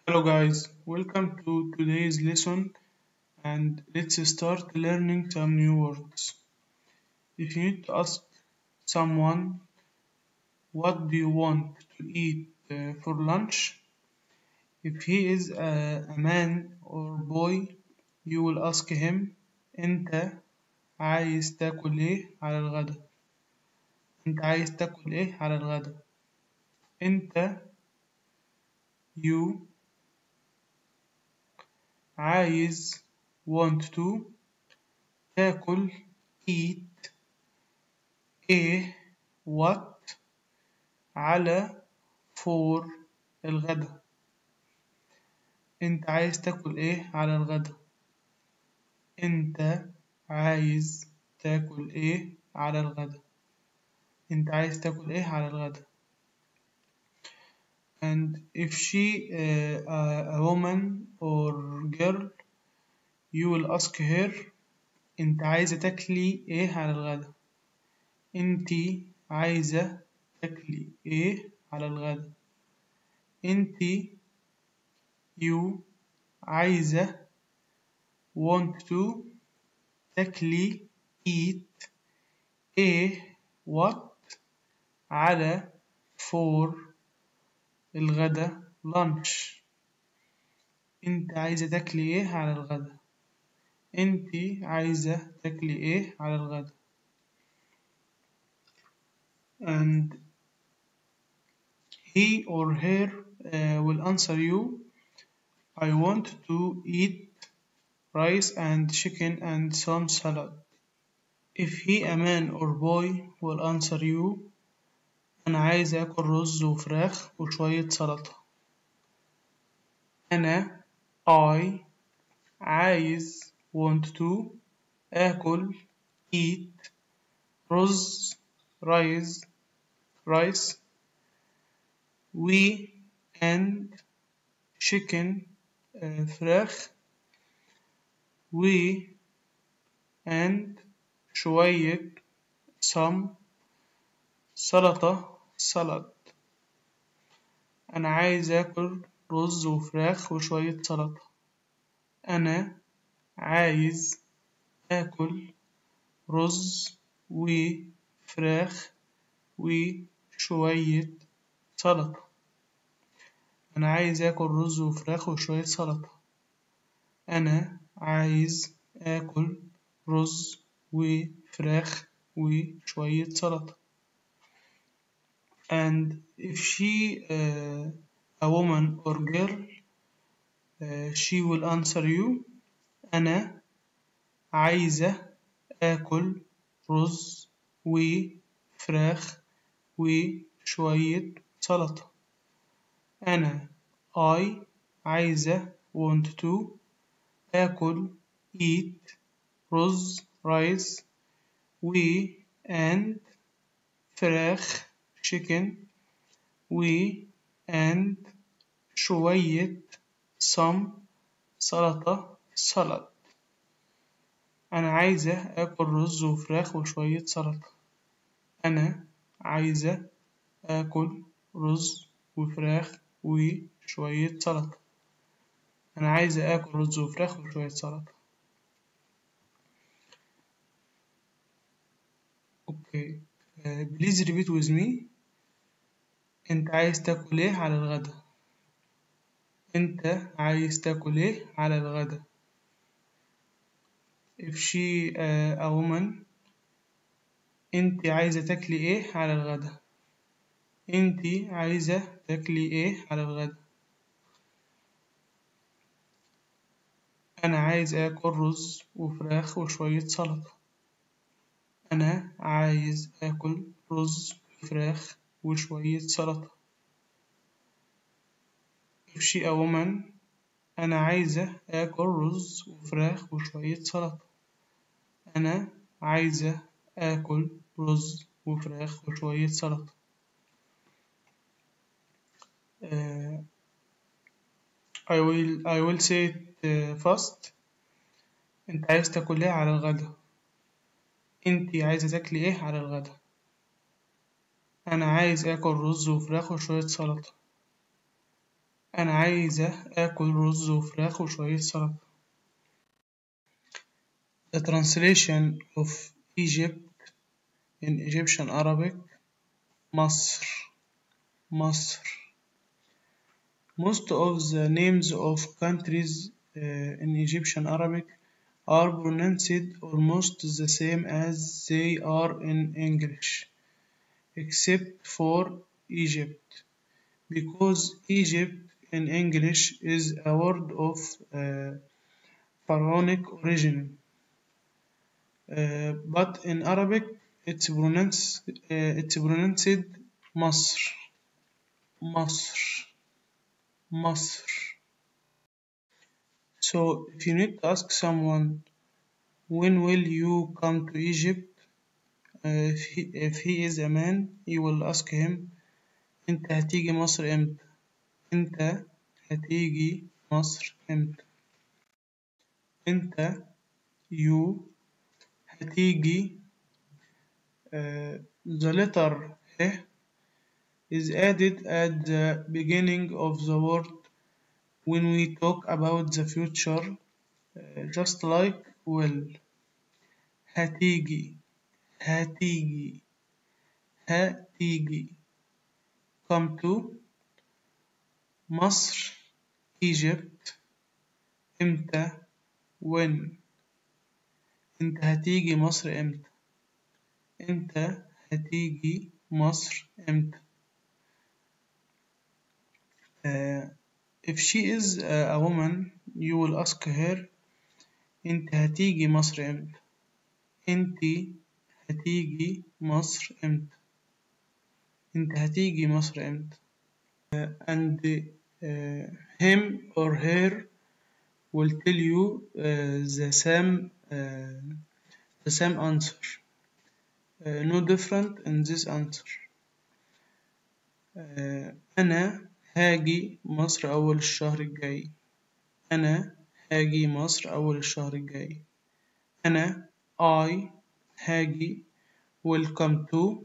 Hello guys, welcome to today's lesson and let's start learning some new words. If you need to ask someone what do you want to eat for lunch, if he is a man or boy, you will ask him أنت عايز تاكل إيه على الغدا؟ أنت عايز تاكل إيه على الغدا؟ أنت you عايز want to تاكل eat إيه what على for الغدا. انت عايز تاكل ايه على الغدا؟ انت عايز تاكل ايه على الغدا؟ انت عايز تاكل ايه على الغدا؟ And if she a woman or girl, you will ask her انت عايزة تاكلي ايه على الغدا؟ انتي عايزة تاكلي ايه على الغدا؟ انتي you عايزة want to تاكلي eat ايه what على for الغدا lunch. انت عايزة تاكلي ايه على الغدا؟ انتي عايزة تاكلي ايه على الغدا؟ And he or her will answer you I want to eat rice and chicken and some salad. If he a man or boy will answer you أنا عايز آكل رز وفراخ وشوية سلطة. أنا I عايز want to آكل eat رز rice we and chicken فراخ we and شوية some سلطة salad. أنا عايز آكل رز وفراخ وشوية سلطة. أنا عايز آكل رز وفراخ وشوية سلطة. أنا عايز آكل رز وفراخ وشوية سلطة. أنا عايز آكل رز وفراخ وشوية سلطة. And if she a woman or girl she will answer you أنا عايزة آكل رز وفراخ وشوية سلطة. أنا I عايزة want to آكل eat رز rice and فراخ chicken and شوية some سلطة salad. أنا عايزة آكل رز وفراخ وشوية سلطة. أنا عايزة آكل رز وفراخ وشوية سلطة. أنا عايزة آكل رز وفراخ وشوية سلطة. أوكي please repeat with me. أنت عايز تاكل إيه على الغدا؟ أنت عايز تاكل إيه على الغدا؟ If she a woman أنت عايزة تاكلي إيه على الغدا؟ أنت عايزة تاكلي إيه على الغدا؟ أنا عايز آكل رز وفراخ وشوية سلطة. أنا عايز آكل رز وفراخ وشوية سلطة. If she a woman أنا عايزة آكل رز وفراخ وشوية سلطة. أنا عايزة آكل رز وفراخ وشوية سلطة. I will say it fast. أنت عايز تاكل إيه على الغدا؟ أنت عايزة تاكلي إيه على الغدا؟ أنا عايز آكل رز وفراخ وشوية سلطة. أنا عايزة آكل رز وفراخ وشوية سلطة. The translation of Egypt in Egyptian Arabic مصر. مصر. Most of the names of countries in Egyptian Arabic are pronounced almost the same as they are in English, except for Egypt, because Egypt in English is a word of pharaonic origin, but in Arabic it's pronounced مصر. مصر. مصر. So if you need to ask someone when will you come to Egypt, if he is a man you will ask him أنت هتيجي مصر إمتى؟ أنت هتيجي مصر إمتى؟ أنت you هتيجي the letter H is added at the beginning of the word when we talk about the future, just like will. هتيجي. هتيجي. هتيجي. Come to مصر Egypt إمتى when. أنت هتيجي مصر إمتى. أنت هتيجي مصر إمتى. If she is a woman you will ask her أنت هتيجي مصر إمتى. أنت هتيجي مصر إمتى. أنت هتيجي مصر إمتى. And him or her will tell you the same answer. No different in this answer. أنا هاجي مصر أول الشهر الجاي. أنا هاجي مصر أول الشهر الجاي. أنا I هاجي welcome to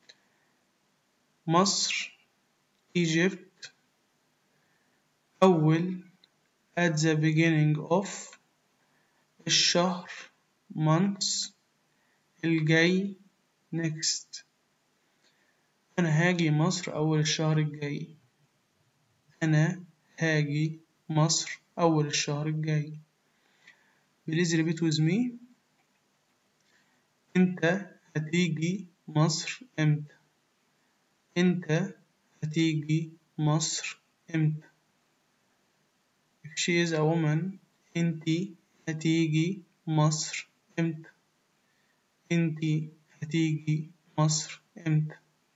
مصر Egypt أول at the beginning of الشهر months الجاي next. أنا هاجي مصر أول الشهر الجاي. أنا هاجي مصر أول الشهر الجاي. Please repeat with me. أنت هتيجي مصر إمتى. أنت هتيجي مصر إمتى. If she is a woman أنتي هتيجي مصر إمتى. أنتي هتيجي مصر إمتى.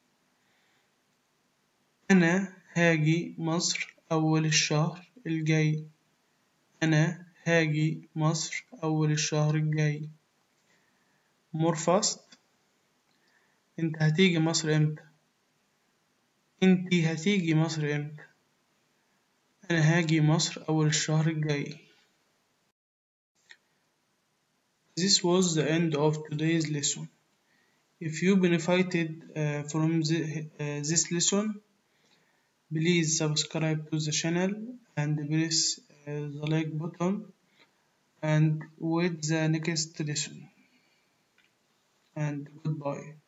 أنا هاجي مصر أول الشهر الجاي. أنا هاجي مصر أول الشهر الجاي. More fast. أنت هتيجي مصر إمتى. أنتي هتيجي مصر إمتى. أنا هاجي مصر أول الشهر الجاي. This was the end of today's lesson. If you benefited from this lesson, please subscribe to the channel and press the like button and wait the next lesson. And goodbye.